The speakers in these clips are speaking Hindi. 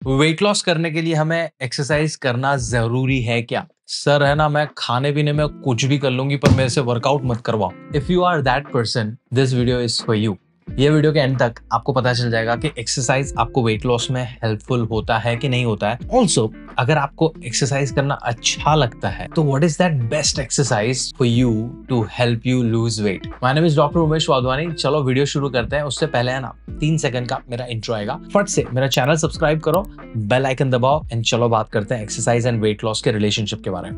वेट लॉस करने के लिए हमें एक्सरसाइज करना जरूरी है क्या? सर है ना, मैं खाने पीने में कुछ भी कर लूंगी पर मेरे से वर्कआउट मत करवाओ। If you are that person, this video is for you. ये वीडियो के एंड तक आपको पता चल जाएगा कि एक्सरसाइज आपको वेट लॉस में हेल्पफुल होता है कि नहीं होता है। ऑल्सो अगर आपको एक्सरसाइज करना अच्छा लगता है तो what is that best exercise for you to help you lose weight. My name is doctor Umesh Wadhwani. चलो वीडियो शुरू करते हैं। उससे पहले है ना 3 सेकंड का मेरा इंट्रो आएगा। फट से मेरा चैनल सब्सक्राइब करो, बेल आइकन दबाओ एंड चलो बात करते हैं एक्सरसाइज एंड वेट लॉस के रिलेशनशिप के बारे में।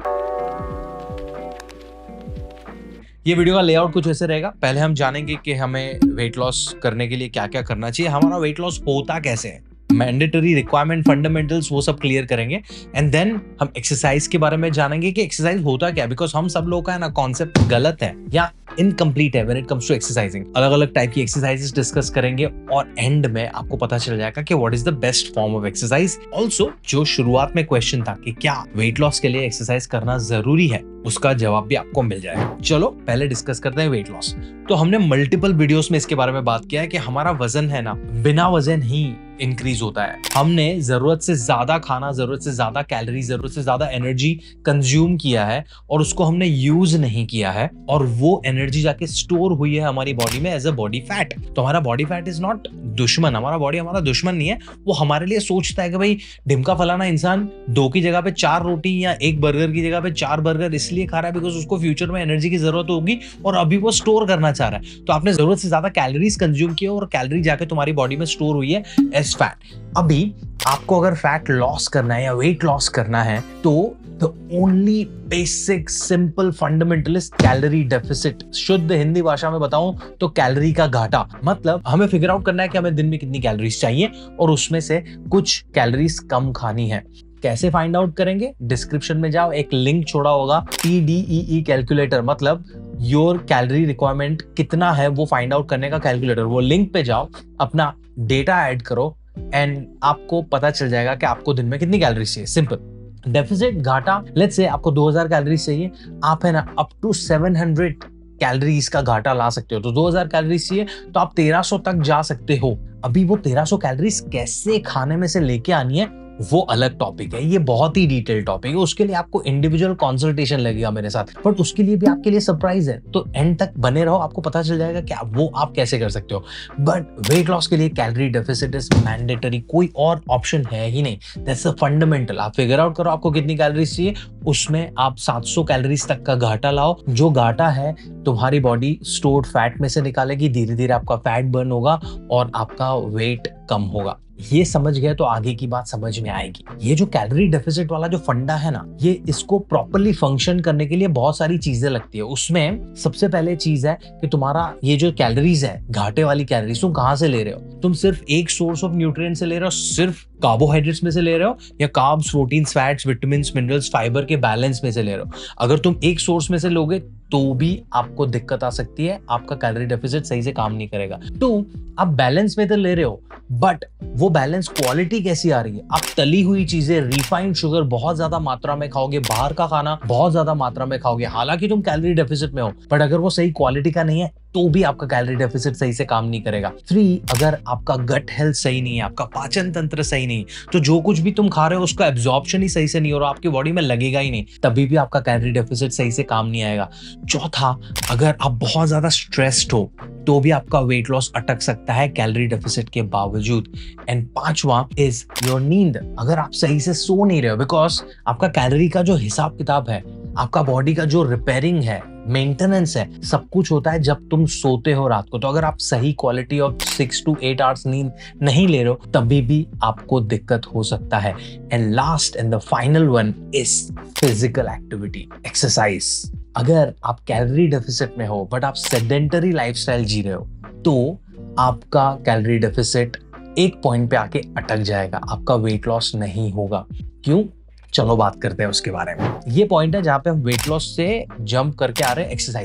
ये वीडियो का लेआउट कुछ ऐसे रहेगा। पहले हम जानेंगे कि हमें वेट लॉस करने के लिए क्या क्या करना चाहिए, हमारा वेट लॉस होता कैसे है, मैंडेटरी रिक्वायरमेंट, फंडामेंटल्स, वो सब क्लियर करेंगे। एंड देन हम एक्सरसाइज के बारे में जानेंगे कि एक्सरसाइज होता क्या है। बिकॉज हम सब लोग का है ना कॉन्सेप्ट गलत है या इनकम्प्लीट है when it comes to exercising. अलग अलग टाइप की एक्सरसाइजेस डिस्कस करेंगे और एंड में आपको पता चल जाएगा कि what is the best form of exercise. Also जो शुरुआत में क्वेश्चन था कि क्या वेट लॉस के लिए एक्सरसाइज करना जरूरी है, उसका जवाब भी आपको मिल जाएगा। चलो पहले डिस्कस करते हैं वेट लॉस। तो हमने मल्टीपल वीडियोस में इसके बारे में बात किया है कि हमारा वजन है ना बिना वजन ही इंक्रीज होता है। हमने जरूरत से ज्यादा खाना, जरूरत से ज्यादा कैलोरी, जरूरत से ज्यादा एनर्जी कंज्यूम किया है और उसको हमने यूज नहीं किया है और वो एनर्जी जाके स्टोर हुई है हमारी बॉडी में एज अ बॉडी फैट। तो हमारा बॉडी फैट इज नॉट दुश्मन, हमारा बॉडी हमारा दुश्मन नहीं है। वो हमारे लिए सोचता है कि भाई ढिमका फलाना इंसान 2 की जगह पे 4 रोटी या 1 बर्गर की जगह पे 4 बर्गर इसलिए खा रहा है बिकॉज उसको फ्यूचर में एनर्जी की जरूरत होगी और अभी वो स्टोर करना चाह रहा है। तो आपने जरूरत से ज्यादा कैलोरीज कंज्यूम किया और कैलोरी जाके तुम्हारी बॉडी में स्टोर हुई है एज फैट। अभी आपको अगर फैट लॉस करना है या वेट लॉस करना है तो the only basic simple fundamental is calorie deficit. शुद्ध हिंदी भाषा में बताऊं तो कैलोरी का घाटा। मतलब हमें फिगर आउट करना है कि हमें दिन में कितनी कैलोरीज चाहिए और उसमें से कुछ कैलोरीज कम खानी है। कैसे फाइंड आउट करेंगे? डिस्क्रिप्शन में जाओ, एक लिंक छोड़ा होगा, TDEE कैलकुलेटर, मतलब योर कैलोरी रिक्वायरमेंट कितना है वो फाइंड आउट करने का कैलकुलेटर। वो लिंक पे जाओ, अपना डेटा ऐड करो एंड आपको पता चल जाएगा कि आपको दिन में कितनी कैलोरीज चाहिए। सिंपल। डेफिसिट घाटा, लेट्स से आपको 2000 कैलोरीज चाहिए, आप है ना अप टू 700 कैलोरीज का घाटा ला सकते हो। तो 2000 कैलोरीज चाहिए तो आप 1300 तक जा सकते हो। अभी वो 1300 कैलोरीज कैसे खाने में से लेके आनी है वो अलग टॉपिक है, ये बहुत ही डिटेल टॉपिक है। उसके लिए आपको इंडिविजुअल कंसल्टेशन लगेगा मेरे साथ, बट उसके लिए भी आपके लिए सरप्राइज है। तो एंड तक बने रहो, आपको पता चल जाएगा कि वो आप कैसे कर सकते हो। बट वेट लॉस के लिए कैलोरी डेफिसिट इज मैंडेटरी, कोई और ऑप्शन है ही नहीं। That's a fundamental. आप फिगर आउट करो आपको कितनी कैलोरीज चाहिए, उसमें आप 700 कैलोरीज तक का घाटा लाओ। जो घाटा है तुम्हारी बॉडी स्टोर्ड फैट में से निकालेगी, धीरे धीरे आपका फैट बर्न होगा और आपका वेट कम होगा। ये समझ गए तो आगे की बात समझ में आएगी। ये जो कैलोरी डेफिसिट वाला जो फंडा है ना, ये इसको प्रॉपर्ली फंक्शन करने के लिए बहुत सारी चीजें लगती है। उसमें सबसे पहले चीज है कि तुम्हारा ये जो कैलोरीज है, घाटे वाली कैलोरीज, तुम कहां से ले रहे हो? तुम सिर्फ एक सोर्स ऑफ न्यूट्रिएंट से ले रहे हो, सिर्फ कार्बोहाइड्रेट्स में से ले रहे हो, या carbs, proteins, fats, vitamins, minerals, fibre के बैलेंस में से ले रहे हो? अगर तुम एक सोर्स में से लोगे तो भी आपको दिक्कत आ सकती है, आपका कैलोरी डेफिसिट सही से काम नहीं करेगा। तो आप बैलेंस में तो ले रहे हो, बट वो बैलेंस क्वालिटी कैसी आ रही है? आप तली हुई चीजें, रिफाइंड शुगर बहुत ज्यादा मात्रा में खाओगे, बाहर का खाना बहुत ज्यादा मात्रा में खाओगे, हालांकि तुम कैलोरी डेफिसिट में हो, बट अगर वो सही क्वालिटी का नहीं है तो भी आपका कैलोरी डेफिसिट सही से काम नहीं करेगा। 3, अगर आपका गट हेल्थ सही नहीं है, आपका पाचन तंत्र सही नहीं, तो जो कुछ भी तुम खा रहे हो उसका एब्जॉर्प्शन ही सही से नहीं हो रहा, आपकी बॉडी में लगेगा ही नहीं, तभी भी आपका कैलोरी डेफिसिट सही से काम नहीं आएगा। 4, अगर आप बहुत ज्यादा स्ट्रेस्ड हो तो भी आपका वेट लॉस अटक सकता है कैलोरी डेफिसिट के बावजूद। एंड 5वां इज योर नींद। अगर आप सही से सो नहीं रहे हो, बिकॉज आपका कैलोरी का जो हिसाब किताब है, आपका बॉडी का जो रिपेयरिंग है, मेंटेनेंस है, सब कुछ होता है जब तुम सोते हो रात को। तो अगर आप सही क्वालिटी ऑफ 6 to 8 आवर्स नींद नहीं ले रहे हो तभी भी आपको दिक्कत हो सकता है। And last and the final one is physical activity, exercise. अगर आप कैलोरी डेफिसिट में हो बट आप सेडेंटरी लाइफस्टाइल जी रहे हो तो आपका कैलोरी डेफिसिट एक पॉइंट पे आके अटक जाएगा, आपका वेट लॉस नहीं होगा। क्यों? चलो बात करते हैं उसके बारे में। ये पॉइंट है जहां पे हम वेट लॉस से जंप करके आ रहे हैं एक्सरसाइजिंग।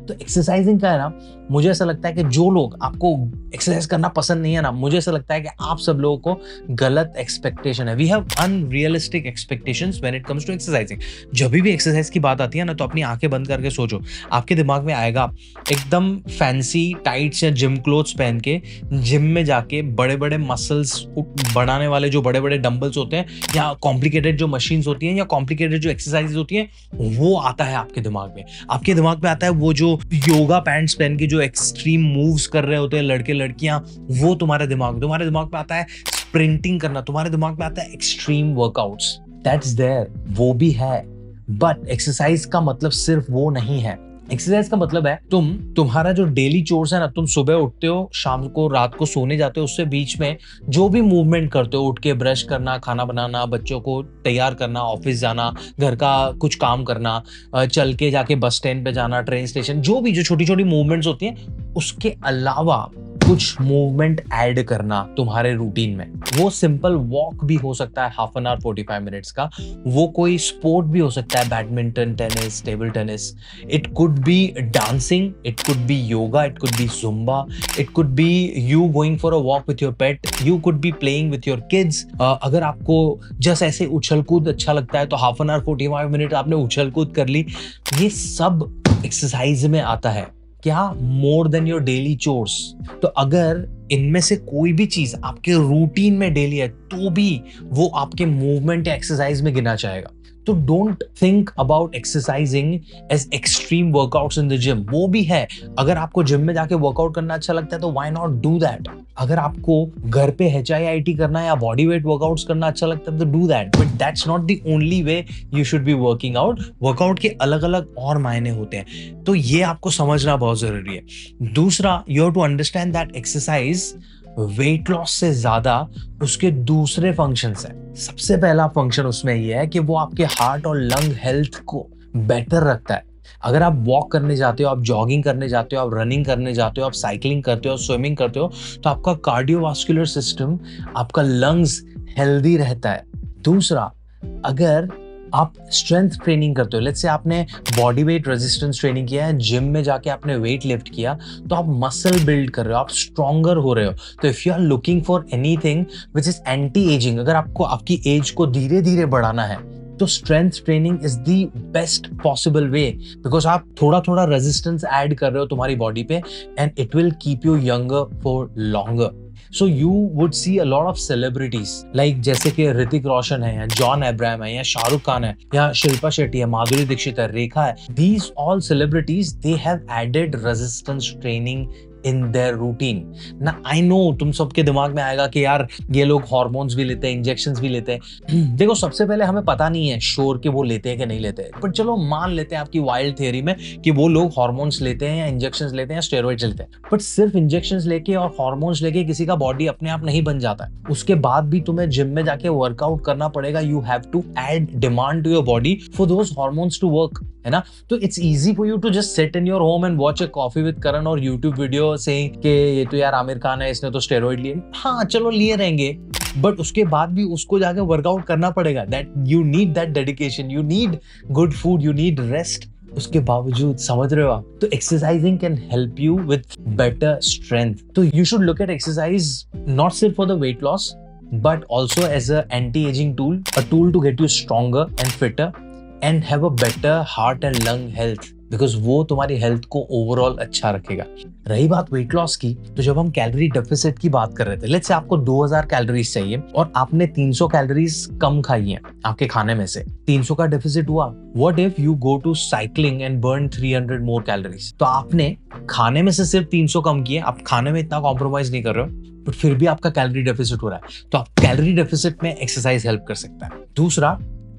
तो एक्सरसाइजिंग का है ना, मुझे ऐसा लगता है कि जो लोग आपको एक्सरसाइज करना पसंद नहीं है ना, मुझे ऐसा लगता है कि आप सब लोगों को गलत एक्सपेक्टेशन है। We have unrealistic expectations when it comes to exercising. जब भी एक्सरसाइज की बात आती है ना, तो अपनी आंखें बंद करके सोचो, आपके दिमाग में आएगा एकदम फैंसी टाइट्स या जिम क्लोथ्स पहन के जिम में जाके बड़े बड़े मसल्स बनाने वाले जो बड़े बड़े डंबल्स होते हैं, या कॉम्प्लिकेटेड जो मशीन्स होती हैं, या कॉम्प्लिकेटेड जो एक्सरसाइज होती हैं, वो आता है आपके दिमाग में। आपके दिमाग में आता है वो जो योगा पैंट्स पहन के जो एक्सट्रीम मूव्स कर रहे होते हैं लड़के लड़कियां, वो तुम्हारे दिमाग में आता है स्प्रिंटिंग करना, तुम्हारे दिमाग में आता है एक्सट्रीम वर्कआउट्स। दैट्स देयर, वो भी है, बट एक्सरसाइज का मतलब सिर्फ वो नहीं है। एक्सरसाइज का मतलब है तुम्हारा जो डेली चोर्स है ना, तुम सुबह उठते हो, शाम को रात को सोने जाते हो, उससे बीच में जो भी मूवमेंट करते हो, उठ के ब्रश करना, खाना बनाना, बच्चों को तैयार करना, ऑफिस जाना, घर का कुछ काम करना, चल के जाके बस स्टैंड पे जाना, ट्रेन स्टेशन, जो भी जो छोटी छोटी मूवमेंट्स होती हैं, उसके अलावा कुछ मूवमेंट ऐड करना तुम्हारे रूटीन में। वो सिंपल वॉक भी हो सकता है, हाफ एन आवर 45 मिनट्स का। वो कोई स्पोर्ट भी हो सकता है, badminton, tennis, table tennis. It could be dancing, it could be yoga, it could be Zumba, it could be you going for a walk with your pet, you could be playing with your kids. अगर आपको जस्ट ऐसे उछल कूद अच्छा लगता है, तो हाफ एन आवर 45 मिनट आपने उछल कूद कर ली। ये सब एक्सरसाइज में आता है। क्या? More than your daily chores. तो अगर इनमें से कोई भी चीज आपके रूटीन में डेली है, तो भी वो आपके मूवमेंट या एक्सरसाइज में गिना जाएगा। तो don't think about exercising as extreme workouts in the gym. वो भी है, अगर आपको जिम में जाके वर्कआउट करना अच्छा लगता है तो व्हाई नॉट डू दैट। अगर आपको घर पे HIIT करना या बॉडी वेट वर्कआउट्स करना अच्छा लगता है तो do that, but that's not the only way you should be working out. Workout के अलग अलग और मायने होते हैं, तो ये आपको समझना बहुत जरूरी है। दूसरा, you have to understand that exercise weight loss से ज्यादा उसके दूसरे फंक्शंस हैं। सबसे पहला फंक्शन उसमें यह है कि वो आपके हार्ट और लंग हेल्थ को बेटर रखता है। अगर आप वॉक करने जाते हो, आप जॉगिंग करने जाते हो, आप रनिंग करने जाते हो, आप साइकिलिंग करते हो, स्विमिंग करते हो, तो आपका कार्डियोवास्कुलर सिस्टम, आपका लंग्स हेल्दी रहता है। दूसरा, अगर आप स्ट्रेंथ ट्रेनिंग करते हो, लेट्स से आपने बॉडी वेट रेजिस्टेंस ट्रेनिंग किया है, जिम में जाके आपने वेट लिफ्ट किया, तो आप मसल बिल्ड कर रहे हो, आप स्ट्रॉन्गर हो रहे हो। तो if you are looking for anything which is anti ageing, अगर आपको आपकी एज को धीरे धीरे बढ़ाना है, तो strength training is the best possible way, because आप थोड़ा थोड़ा रेजिस्टेंस ऐड कर रहे हो तुम्हारी बॉडी पे, and it will keep you younger for longer. So you would see a lot of celebrities like जैसे कि ऋतिक रोशन है, या जॉन अब्राहम है, या शाहरुख खान है, या शिल्पा शेट्टी है, माधुरी दीक्षित है, रेखा है। These all celebrities, they have added resistance training in their routine. ना आई नो तुम सबके दिमाग में आएगा कि यार ये लोग हार्मोन्स भी लेते हैं, इंजेक्शंस भी लेते हैं। देखो, सबसे पहले हमें पता नहीं है श्योर कि वो लेते हैं कि नहीं लेते हैं, पर चलो मान लेते हैं आपकी वाइल्ड थियरी में कि वो लोग हार्मोन्स लेते हैं, या इंजेक्शंस लेते हैं, या स्टेरॉइड्स लेते हैं। बट सिर्फ इंजेक्शंस लेके और हार्मोन्स लेके किसी का बॉडी अपने आप नहीं बन जाता है। उसके बाद भी तुम्हें जिम में जाके वर्कआउट करना पड़ेगा। You have to add demand to your body for those hormones to work, है ना। तो it's easy for you to just sit in your home and watch a coffee with Karan और यूट्यूब वीडियो से कि ये तो यार आमिर खान है, इसने तो स्टेरॉइड लिए। हाँ चलो लिए रहेंगे, बट उसके बाद भी उसको जाके वर्कआउट करना पड़ेगा। That you need that dedication, you need good food, you need rest. उसके बावजूद, समझ रहे हो आप, तो exercising can help you with better strength. तो you should look at exercise not सिर्फ for the weight loss, but also as a anti-aging tool, a tool to get you stronger and fitter and have a better heart and lung health, because वो तुम्हारी हेल्थ को ओवरऑल अच्छा रखेगा। रही बात वेट लॉस की, तो जब हम कैलोरी डेफिसिट की बात कर रहे थे, लेट्स से आपको 2000 कैलोरीज चाहिए और आपने 300 कैलोरीज कम खाई हैं आपके खाने में से, 300 का डेफिसिट हुआ। What if you go to cycling and burn 300 more calories? तो आपने खाने में से सिर्फ 300 कम किए, आप खाने में इतना कॉम्प्रोमाइज नहीं कर रहे हो, बट फिर भी आपका कैलोरी डेफिसिट हो रहा है। तो आप कैलोरी डेफिसिट में एक्सरसाइज हेल्प कर सकता है। दूसरा,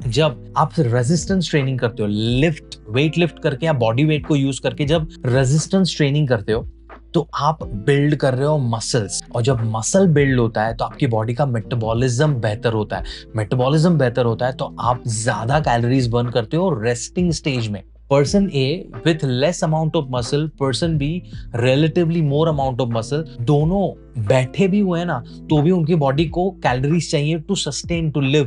जब आप रेजिस्टेंस ट्रेनिंग करते हो, वेट लिफ्ट करके या बॉडी वेट को यूज करके जब रेजिस्टेंस ट्रेनिंग करते हो, तो आप बिल्ड कर रहे हो मसल्स, और जब मसल बिल्ड होता है तो आपकी बॉडी का मेटाबॉलिज्म बेहतर होता है। मेटाबॉलिज्म बेहतर होता है तो आप ज्यादा कैलोरीज बर्न करते हो रेस्टिंग स्टेज में। Person A with less amount of muscle, person B relatively more amount of muscle, दोनों बैठे भी हुए हैं ना, तो भी उनकी बॉडी को कैलोरीज चाहिए to sustain, to live.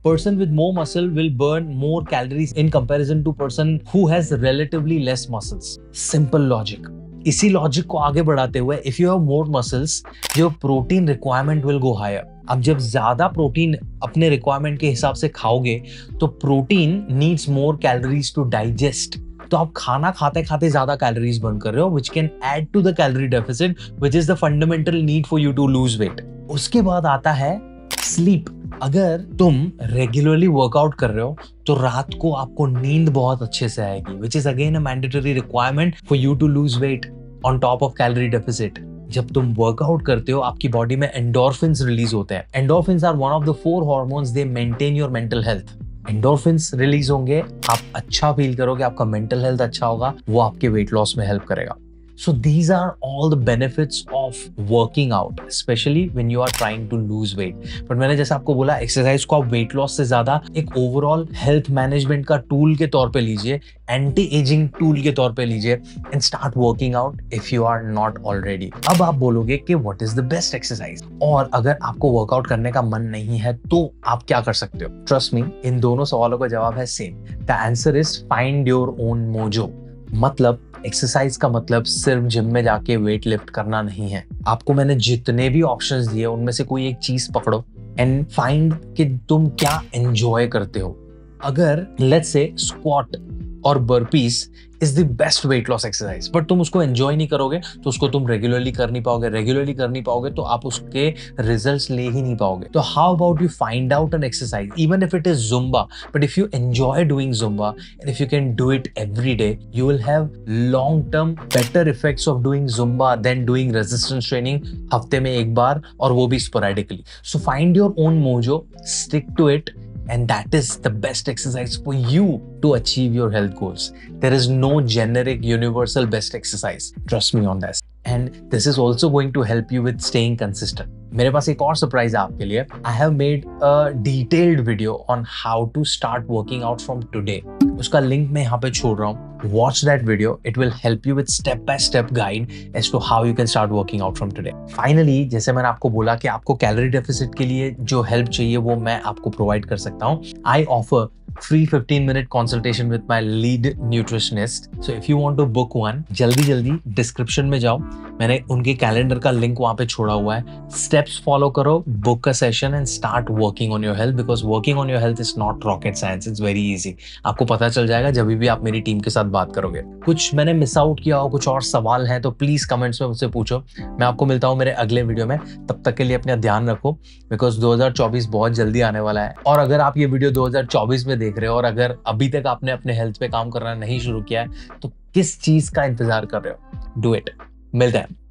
person with more muscle will burn more calories in comparison to person who has relatively less muscles. Simple logic. इसी लॉजिक को आगे बढ़ाते हुए if you have more muscles, your protein requirement will go higher. अब जब ज्यादा प्रोटीन अपने रिक्वायरमेंट के हिसाब से खाओगे तो protein needs more calories to digest. तो आप खाना खाते खाते ज्यादा कैलोरीज बर्न कर रहे हो, which can add to the calorie deficit, which is the fundamental need for you to lose weight. उसके बाद आता है स्लीप. अगर तुम रेगुलरली वर्कआउट कर रहे हो तो रात को आपको नींद बहुत अच्छे से आएगी, which is again a mandatory requirement for you to lose weight on top of calorie deficit. जब तुम वर्कआउट करते हो आपकी बॉडी में एंडोर्फिन्स रिलीज होते हैं. Endorphins are one of the 4 hormones, they maintain your mental health. Endorphins release होंगे, आप अच्छा फील करोगे, आपका मेंटल हेल्थ अच्छा होगा, वो आपके वेट लॉस में हेल्प करेगा. So these are all the benefits of working out, especially when you are trying to lose weight. But मैंने जैसे आपको बोला, एक्सरसाइज को आप वेट लॉस से ज्यादा एक ओवरऑल हेल्थ मैनेजमेंट का टूल के तौर पे लीजिए, एंटी एजिंग टूल के तौर पे लीजिए, and start working out if you are not already. अब आप बोलोगे कि what is the best exercise, और अगर आपको वर्कआउट करने का मन नहीं है तो आप क्या कर सकते हो. ट्रस्ट मी, इन दोनों सवालों का जवाब है same. The answer is find your own mojo. मतलब एक्सरसाइज का मतलब सिर्फ जिम में जाके वेट लिफ्ट करना नहीं है. आपको मैंने जितने भी ऑप्शंस दिए उनमें से कोई एक चीज पकड़ो एंड फाइंड कि तुम क्या एंजॉय करते हो. अगर लेट्स से स्क्वाट और burpees is the best weight loss exercise, but तुम उसको एंजॉय नहीं करोगे तो उसको तुम रेगुलरली कर नहीं पाओगे. रेगुलरली कर नहीं पाओगे तो आप उसके रिजल्ट्स ले ही नहीं पाओगे. तो how about you find out an exercise, even if it is Zumba, but if you enjoy doing Zumba and if you can do it every day, you will have long term better effects of doing Zumba than doing resistance training हफ्ते में एक बार, और वो भी sporadically. So find your own mojo, stick to it, and that is the best exercise for you to achieve your health goals. There is no generic universal best exercise. Trust me on this. And this is also going to help you with staying consistent. मेरे पास एक और सरप्राइज है आपके लिए. I have made a detailed video on how to start working out from today. उसका लिंक मैं यहाँ पे छोड़ रहा हूँ. Watch that video. It will help you with step-by-step guide as to how you can start working out from today. Finally, जैसे मैंने आपको बोला कि आपको कैलोरी डेफिसिट के लिए जो हेल्प चाहिए वो मैं आपको प्रोवाइड कर सकता हूँ. I offer free 15-minute consultation with my lead nutritionist. So if you want to book one, जल्दी डिस्क्रिप्शन में जाओ, मैंने उनके कैलेंडर का लिंक वहाँ पे छोड़ा हुआ है. स्टेप्स फॉलो करो, book a session and start working on your health, because working on your health is not rocket science, it's very easy. आपको पता चल जाएगा जब भी आप मेरी टीम के साथ बात करोगे. कुछ मैंने मिस आउट किया हो, कुछ और सवाल हैं तो प्लीज कमेंट्स में मुझसे पूछो. मैं आपको मिलता हूँ मेरे अगले वीडियो में. तब तक के लिए अपना ध्यान रखो, बिकॉज 2024 बहुत जल्दी आने वाला है. और अगर आप ये वीडियो 2024 में देख रहे हो और अगर अभी तक आपने अपने हेल्थ पे काम करना नहीं शुरू किया है तो किस चीज का इंतजार कर रहे हो? Do it. मिलते हैं.